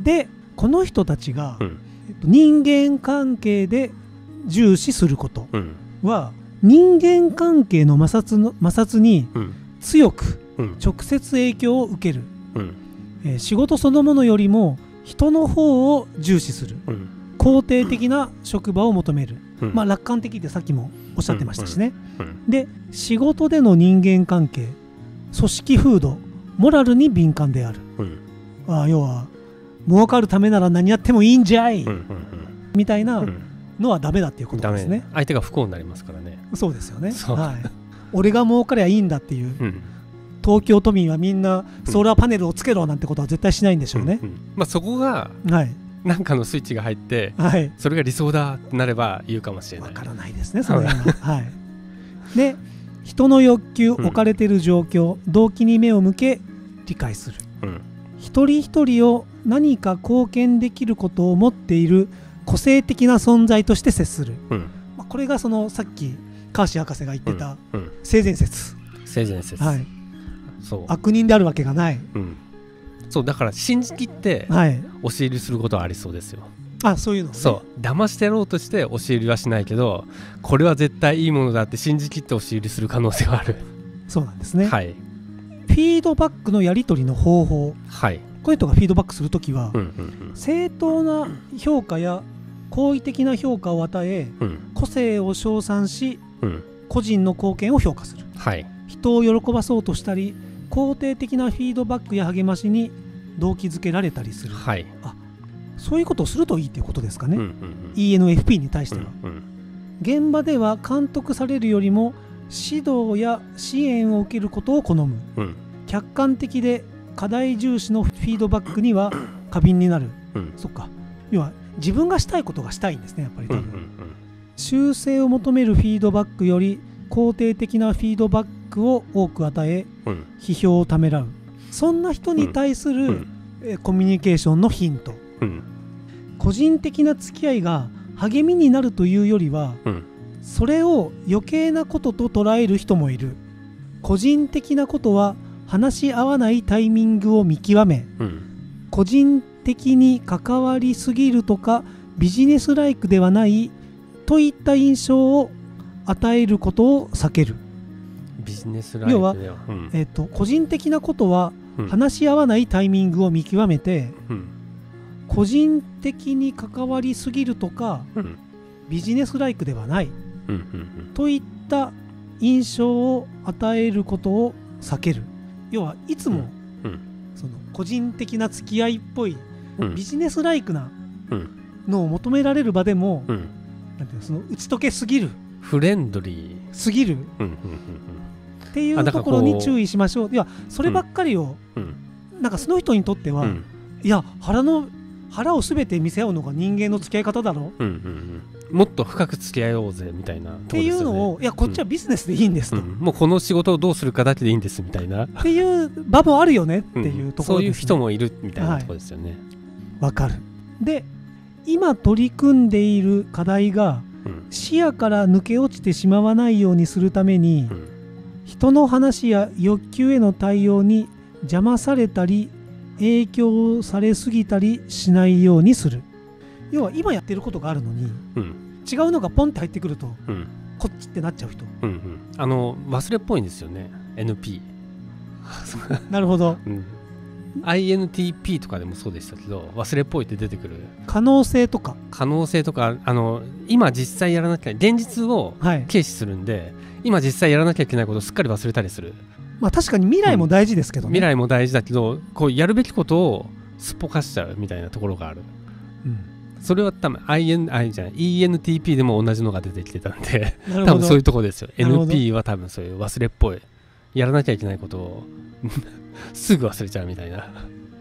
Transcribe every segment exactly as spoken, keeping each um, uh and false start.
でこの人たちが、 うんえっと、人間関係で重視することうんは、人間関係の摩擦の摩擦にうん強くうん直接影響を受ける、 うんえー仕事そのものよりも人の方を重視する、 うん肯定的な職場を求める、 うんまあ楽観的ってさっきもおっしゃってましたしね、 うんで仕事での人間関係、組織風土、モラルに敏感である、 うんああ要は儲かるためなら何やってもいいんじゃい、 うんうんみたいなうんのはダメだっていうことダメですね。 相手が不幸になりますからね。 そうですよね、 そうはい、俺が儲かりゃいいんだっていう、 うん東京都民はみんなソーラーパネルをつけろなんてことは絶対しないんでしょうね、 うんうんまあそこがはいなんかのスイッチが入ってはいそれが理想だってなれば言うかもしれない。 わからないですねその辺ははいで人の欲求、 うん置かれている状況、動機に目を向け理解する、 うん一人一人を何か貢献できることを持っている個性的な存在として接する、 うんまあ、これがそのさっき川志博士が言ってたうんうん性善説、 性善説、 はい、 そう悪人であるわけがない、 うんそうだから信じきってはい、 押し入りすることはありそうですよ。 あそういうの、ね、 そう騙してやろうとして押し入りはしないけどこれは絶対いいものだって信じきって押し入りする可能性はある。 そうなんですね、 はいフィードバックのやり取りの方法、 はいこういう人がフィードバックするときは、 うんうん正当な評価や好意的な評価を与え、 うんうん個性を称賛しうん個人の貢献を評価する、 はい人を喜ばそうとしたり肯定的なフィードバックや励ましに動機づけられたりする、 はいそういうことをするといいということですかね、 うんうんうんイーエヌエフピー に対しては、 うんうん現場では監督されるよりも指導や支援を受けることを好む、 うん客観的で課題重視のフィードバックには過敏になる、 うんそっか、要は自分がしたいことがしたいんですねやっぱり多分、 うんうん修正を求めるフィードバックより肯定的なフィードバックを多く与えうん批評をためらう、そんな人に対する、 うんえコミュニケーションのヒント、 うん個人的な付き合いが励みになるというよりはうんそれを余計なことと捉える人もいる。個人的なことは話し合わないタイミングを見極め、 うん個人的に関わりすぎるとかビジネスライクではないといった印象を与えることを避ける。 ビジネスライ要はフだよ。うんえっと、個人的なことはうん話し合わないタイミングを見極めて、 うん個人的に関わりすぎるとかうんビジネスライクではないうんうんといった印象を与えることを避ける。要はいつも、 うんその個人的な付き合いっぽいうんビジネスライクなうんのを求められる場でも、 うんなんていうのその打ち解けすぎるフレンドリすぎるーうんうんっていうあだからところにこう注意しましょう。いやそればっかりを、 うんうんなんかその人にとっては、 うんいや腹の腹を全て見せ合うのが人間の付き合い方だろうんうんうんもっと深く付き合おうぜみたいなとこっていうのを、いやこっちはビジネスでいいんですと、 うんもうこの仕事をどうするかだけでいいんですみたいなっていう場もあるよねっていうところです、ねそういう人もいるみたいなところですよね。 わかる。で今取り組んでいる課題がうん視野から抜け落ちてしまわないようにするために、 うん人の話や欲求への対応に邪魔されたり影響されすぎたりしないようにする。要は今やってることがあるのにうん違うのがポンって入ってくるとうんこっちってなっちゃう人。 うんうんあの忘れっぽいんですよね エヌピーなるほど。 うん、アイエヌティーピー とかでもそうでしたけど忘れっぽいって出てくる可能性とか、 可能性とかあの今実際やらなきゃ現実をはい、 軽視するんで今実際やらなきゃいけないことをすっかり忘れたりする。 まあ確かに未来も大事ですけどね、 未来も大事だけどこうやるべきことをすっぽかしちゃうみたいなところがある。 うんそれは多分 アイエヌ あじゃない イーエヌティーピー でも同じのが出てきてたんでなるほど多分そういうところですよ。 なるほどエヌピー は多分そういう忘れっぽいやらなきゃいけないことをすぐ忘れちゃうみたいな。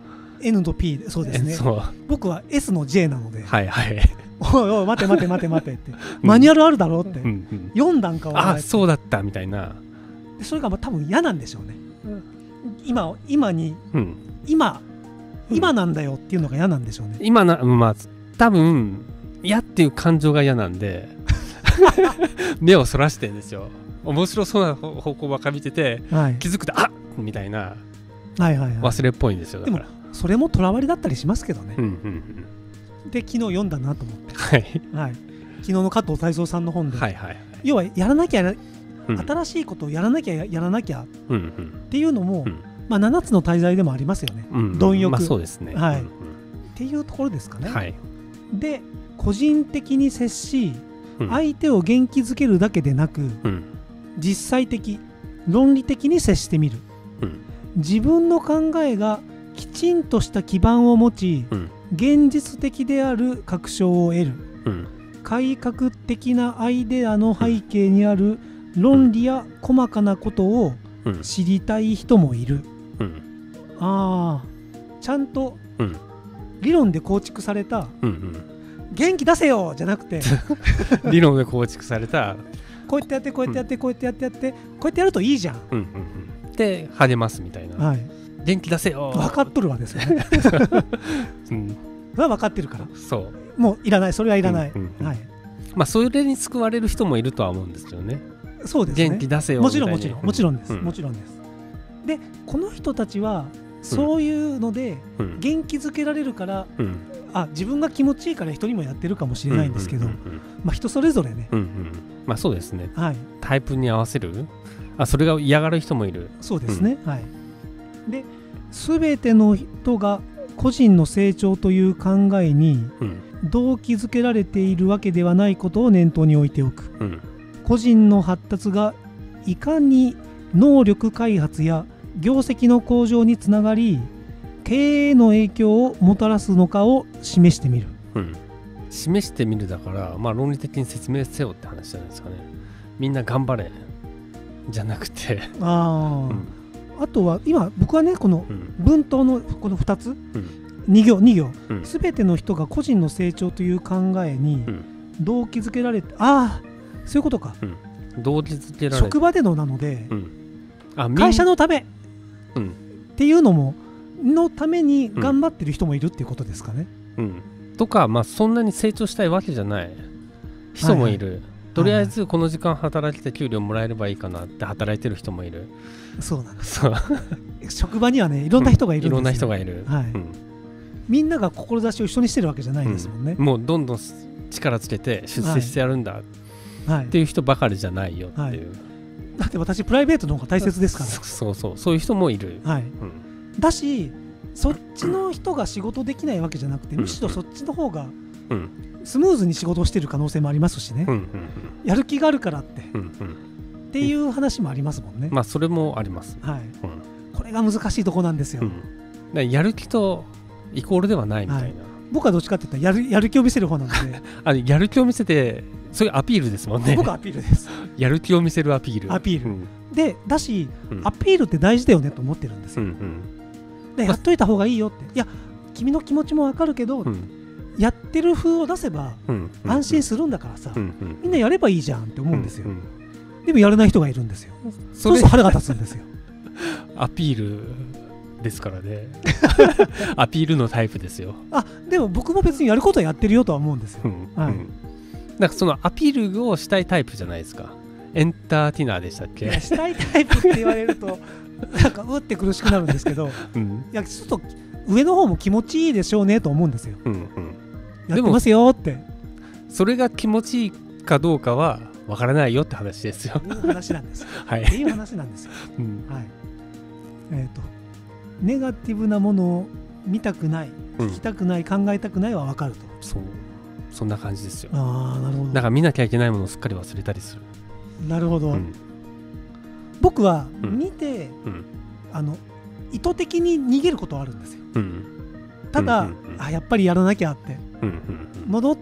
N と P でそうですね。 そう僕は S の J なので、 はいはい、 おいおい待て待て待て待てってマニュアルあるだろうって、 うんうん、 よん段階はあそうだったみたいな、 でそれがまあ多分嫌なんでしょうね、今今にうん、 今うん今なんだよっていうのが嫌なんでしょうね。 今なまあ多分嫌っていう感情が嫌なんで目をそらしてんですよ。面白そうな方向ばっか見ててはい気づくとあっみたいなはいはいはい。 忘れっぽいんですよ。だでもからそれもとらわりだったりしますけどね、 うんうんうん、 で昨日読んだなと思って、 はいはい、昨日の加藤泰造さんの本で、 はいはいはい、 要はやらなきゃ、 うん、 新しいことをやらなきゃやらなきゃっていうのも、 うんうん、 まあ、ななつの大罪でもありますよね、 うんうん、 貪欲、 まあ、そうですね、 はい、 うんうん、 っていうところですかね、 はい、 で個人的に接し、 うん、 相手を元気づけるだけでなく、 うん、 実際的論理的に接してみる、 うん、 自分の考えがきちんとした基盤を持ち、 うん、 現実的である確証を得る、 うん、改革的なアイデアの背景にある論理や細かなことを知りたい人もいる、うん、ああちゃんと理論で構築された、うんうん、元気出せよじゃなくて理論で構築されたこうやってやってこうやってやってこうやってやってやってこうやってやるといいじゃん、うんうんうん、で励ますみたいな、はい、元気出せよ分かっとるわですよね、うん、それは分かってるからそうもういらないそれはいらない、 うんうんうん、 はい、 まあそれに救われる人もいるとは思うんですよね。 そうですね、 元気出せよもちろんもちろんもちろんです、 うん、 もちろんです。でこの人たちはそういうので元気づけられるから、うん、あ自分が気持ちいいから人にもやってるかもしれないんですけど、まあ人それぞれね、うんうん、 まあそうですね、 はい、 タイプに合わせる、あそれが嫌がる人もいる。 そうですね、うん、はい。で全ての人が個人の成長という考えに動機づけられているわけではないことを念頭に置いておく、うん、個人の発達がいかに能力開発や業績の向上につながり経営への影響をもたらすのかを示してみる、 うん、示してみるだから、まあ、論理的に説明せよって話じゃないですかね。みんな頑張れじゃなくてあ、うん、あとは今僕はねこの文頭のこのふたつ、うん、に行に行、うん、全ての人が個人の成長という考えに動機づけられて、ああそういうことか、 うん、動機づけられて職場でのなので、うん、 あ会社のため、 うん、 っていうのものために頑張ってる人もいるっていうことですかね、 うんうん、とか、まあ、そんなに成長したいわけじゃない人もいる、はいはい、とりあえずこの時間働いて給料もらえればいいかなって働いてる人もいる。 そうなんです職場にはねいろんな人がいるんですよ、 うん、いろんな人がいる、 はい、うん、みんなが志を一緒にしてるわけじゃないですもんね、 うん、もうどんどん力つけて出世してやるんだ、はい、っていう人ばかりじゃないよっていう、はい、 だって私プライベートの方が大切ですからそうそうそういう人もいる、 はい、うん、だしそっちの人が仕事できないわけじゃなくて、うん、むしろそっちの方がスムーズに仕事をしてる可能性もありますしね、うんうんうん、やる気があるからって、うんうん、っていう話もありますもんね。 まあそれもあります、 はい、うん、これが難しいとこなんですよ、うん、だからやる気とイコールではないみたいな、はい、 僕はどっちかって言ったらやる、やる気を見せる方なのであやる気を見せてそういうアピールですもんね。 僕はアピールです。 やる気を見せるアピールアピール、うん、でだし、うん、アピールって大事だよねと思ってるんですよ、うんうん、でやっといた方がいいよって、いや君の気持ちもわかるけど、うん、やってる風を出せば安心するんだからさ、うんうん、みんなやればいいじゃんって思うんですよ、うんうん、でもやれない人がいるんですよ。そうすると腹が立つんですよアピールですからねアピールのタイプですよ。 あでも僕も別にやることはやってるよとは思うんですよ、 うんはい、うん、 なんかそのアピールをしたいタイプじゃないですか。エンターテイナーでしたっけ。 いやしたいタイプって言われるとなんかうって苦しくなるんですけど、うん、いやちょっと上の方も気持ちいいでしょうねと思うんですよ、うんうん、やってますよって。 それが気持ちいいかどうかはわからないよって話ですよ。 いう話なんですよ、 はい、 っていう話なんですよ、うんはい、えーとネガティブなものを見たくない、聞きたくない、うん、考えたくないは分かると。 そうそんな感じですよ。 ああなるほど。 だから見なきゃいけないものをすっかり忘れたりする。 なるほど、うん、僕は見て、うん、あの意図的に逃げることはあるんですよ、うん、ただ、うんうんうん、あやっぱりやらなきゃって、うんうんうん、戻って、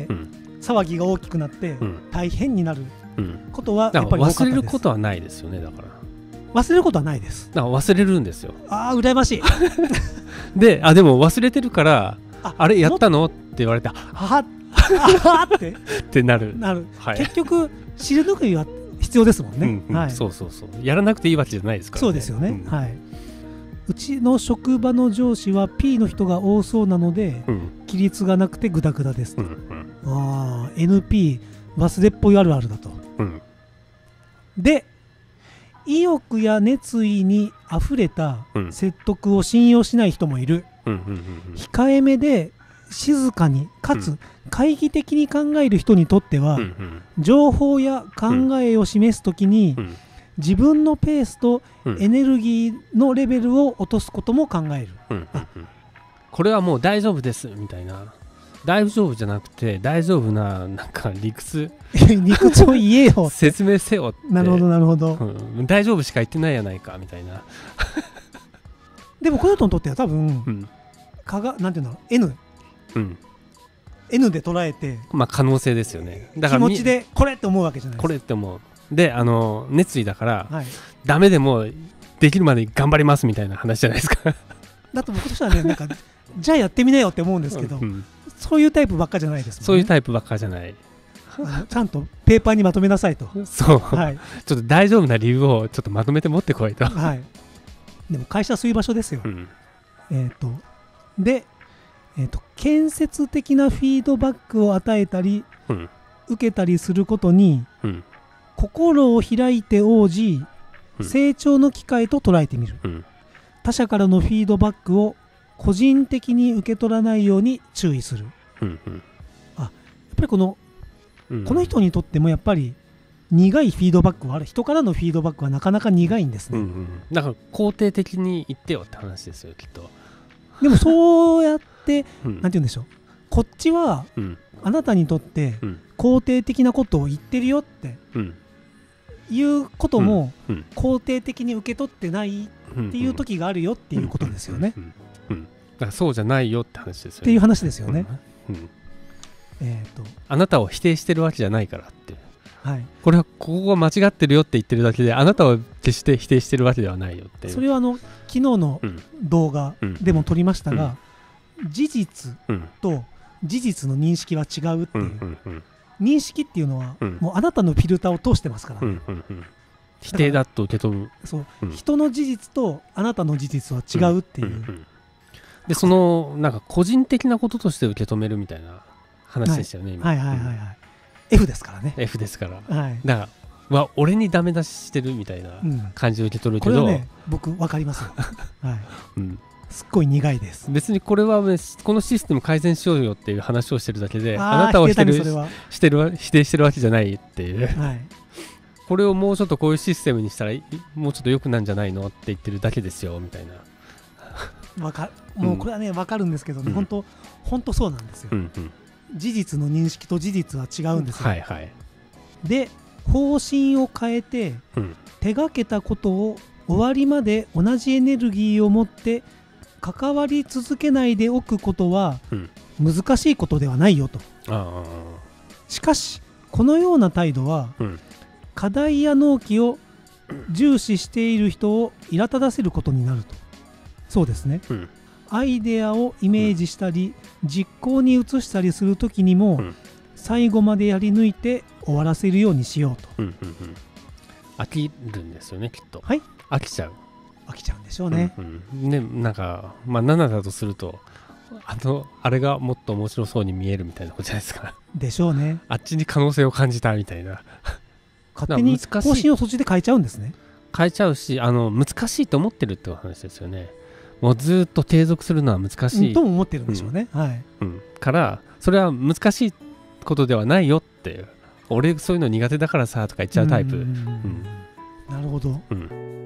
うん、騒ぎが大きくなって、うん、大変になることはやっぱり多かったです。忘れることはないですよね。だから忘れることはないです。だから忘れるんですよ。ああ羨ましいであでも忘れてるからあ, あれやったのって言われてはははってってなるなる、はい、結局知る抜きは必要ですもんね、 うんうんはい、そうそうそうやらなくていいわけじゃないですからね。 そうですよね、うんはい、うちの職場の上司は P の人が多そうなので、うん、規律がなくてグダグダですと、うんうん、あ エヌピー 忘れっぽいあるあるだと、うん、で意欲や熱意にあふれた説得を信用しない人もいる、 控えめで静かにかつ懐疑的に考える人にとっては、情報や考えを示すときに自分のペースとエネルギーのレベルを落とすことも考える。 これはもう大丈夫ですみたいな、大丈夫じゃなくて大丈夫な、なんか理屈理屈を言えよ説明せよって。 なるほどなるほど、 うん、大丈夫しか言ってないやないかみたいなでもこの人にとっては多分、 うん、 かがなんていうの N、うん、N で捉えて、 まあ可能性ですよね。 だから気持ちでこれって思うわけじゃないですか。 これって思う。で、あの熱意だから、はい、ダメでもできるまで頑張りますみたいな話じゃないですかだと僕としてはね、なんかじゃあやってみなよって思うんですけど、うん、そういうタイプばっかじゃないですもんね。 そういうタイプばっかじゃないちゃんとペーパーにまとめなさいとそう、はい、ちょっと大丈夫な理由をちょっとまとめて持ってこいと、はい、 でも会社はそういう場所ですよ、うん、えっとで、えーと建設的なフィードバックを与えたり、うん、受けたりすることに、うん、心を開いて応じ、うん、成長の機会と捉えてみる、うん、他者からのフィードバックを個人的に受け取らないように注意する、うんうん、あやっぱりこの、うんうん、この人にとってもやっぱり苦いフィードバックはある。人からのフィードバックはなかなか苦いんですね、うんうん、 だから肯定的に言ってよって話ですよきっと。 でもそうやって、うん、なんて言うんでしょう、こっちは、うん、あなたにとって肯定的なことを言ってるよって、うん、いうことも、うん、肯定的に受け取ってないっていう時があるよっていうことですよね。 だからそうじゃないよって話ですよね。 っていう話ですよね。うんうん、 えーと、あなたを否定してるわけじゃないからって、はい、これはここが間違ってるよって言ってるだけで、あなたは決して否定してるわけではないよっていう。 それはあの昨日の動画でも撮りましたが、うんうん、事実と事実の認識は違うっていう、うんうんうん、認識っていうのは、うん、もうあなたのフィルターを通してますから、ね、うんうんうん、 否定だと受け止む。 そう、うん、人の事実とあなたの事実は違うっていう、うんうんうん、 でそのなんか個人的なこととして受け止めるみたいな話でしたよね、 はい、今はいはいはいはい、うん、F ですからね。 F ですから、はい、だからわ俺にダメ出ししてるみたいな感じで受け取るけど、うん、 これはね僕分かりますよ、はい、うん、すっごい苦いです。 別にこれは、ね、このシステム改善しようよっていう話をしてるだけで、あなたを否定してる否定してるわけじゃないっていう、はい、これをもうちょっとこういうシステムにしたらもうちょっと良くなんじゃないのって言ってるだけですよみたいな。 わかもうこれはね、うん、分かるんですけどね、うん、本当本当そうなんですよ、うんうん、事実の認識と事実は違うんですよ、はいはい、で方針を変えて、うん、手がけたことを終わりまで同じエネルギーを持って関わり続けないでおくことは難しいことではないよと、うん、しかしこのような態度は、うん、課題や納期を重視している人を苛立たせることになると。そうですね、うん、アイデアをイメージしたり、うん、実行に移したりするときにも、うん、最後までやり抜いて終わらせるようにしようと、うんうんうん、 飽きるんですよねきっと。 はい、 飽きちゃう飽きちゃうんでしょうね、 うんうん、ね、なんかまあななだとするとあのあれがもっと面白そうに見えるみたいなことじゃないですか。 でしょうね。 あっちに可能性を感じたみたいな勝手に方針をそっちで変えちゃうんですね。 変えちゃうし、あの難しいと思ってるって話ですよね。もうずっと継続するのは難しい、うん、 とも思ってるんでしょうね、うん、はい、 うん、からそれは難しいことではないよっていう、俺そういうの苦手だからさとか言っちゃうタイプ。うん、 なるほど、うん